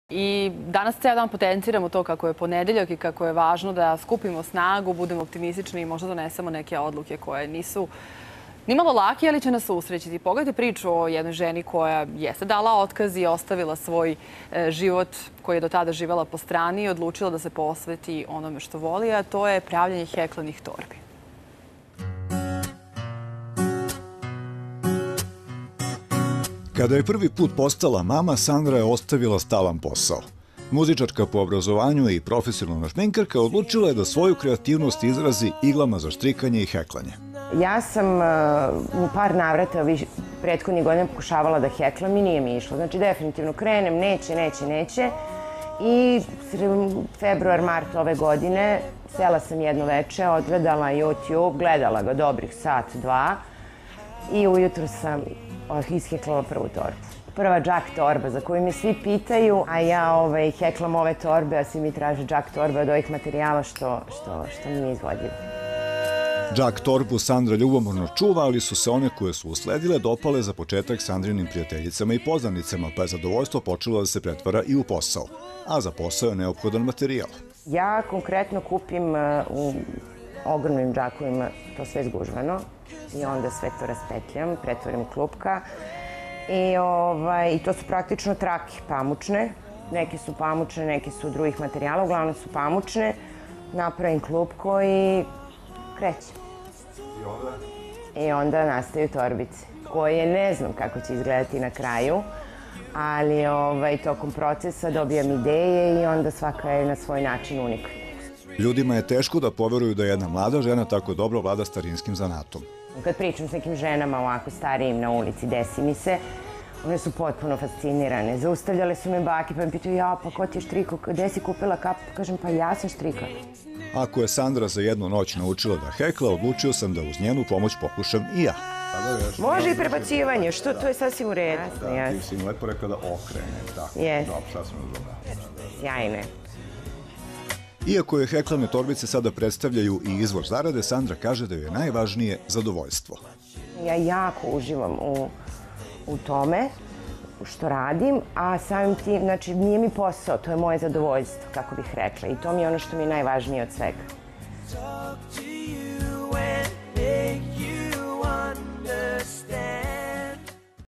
I danas ceo dan potenciramo to kako je ponedeljak i kako je važno da skupimo snagu, budemo optimistični i možda donesemo neke odluke koje nisu nimalo lake, ali će nas usrećiti. Pogledajte priču o jednoj ženi koja jeste dala otkaz i ostavila svoj život koji je do tada živela po strani i odlučila da se posveti onome što voli, a to je pravljanje heklenih torbi. Kada je prvi put postala mama, Sandra je ostavila stalan posao. Muzičarka po obrazovanju i profesionalna šminkerka odlučila je da svoju kreativnost izrazi iglama za štrikanje i heklanje. Ja sam u par navrata prethodnih godina pokušavala da heklam i nije mi išlo. Znači, definitivno krenem, neće. I februar, mart ove godine sela sam jedno veče, odgledala YouTube, gledala ga dobrih sat, dva i ujutru sam isheklala prvu torbu. Prva džak torba za koju me svi pitaju, a ja heklam ove torbe, a svi mi traže džak torbe od ovih materijala što mi nije izvodljivo. Džak torbu Sandra ljubomorno čuva, ali su se one koje su usledile dopale za početak Sandrinim prijateljicama i poznanicama, pa je zadovoljstvo počelo da se pretvara i u posao. A za posao je neophodan materijal. Ja konkretno kupim u ogromnim džakovima to sve zgužvano i onda sve to raspetljam, pretvorim u klupka. I to su praktično trake pamučne. Neke su pamučne, neke su drugih materijala, uglavnom su pamučne. Napravim klupko i krećem. I onda nastaju torbice, koje ne znam kako će izgledati na kraju, ali tokom procesa dobijam ideje i onda svaka je na svoj način unikatna. Ljudima je teško da poveruju da jedna mlada žena tako dobro vlada starinskim zanatom. Kad pričam s nekim ženama ovako starijim na ulici, desi mi se, one su potpuno fascinirane. Zaustavljale su me bake pa mi pitaju, ja, pa ko ti je štrikao, gde si kupila kapu? Kažem, pa ja sam štrikao. Ako je Sandra za jednu noć naučila da hekla, odlučio sam da uz njenu pomoć pokušam i ja. Može i prebacivanje, što to je sasvim u redu. Ti si mi lepo rekla da okrene, tako. Dobro, sad sam razumela. Sjajne. Iako je heklane torbice sada predstavljaju i izvor zarade, Sandra kaže da joj je najvažnije zadovoljstvo. Ja jako uživam u tome što radim, a samim tim, znači, nije mi posao, to je moje zadovoljstvo, kako bih rekla. I to mi je ono što mi je najvažnije od svega.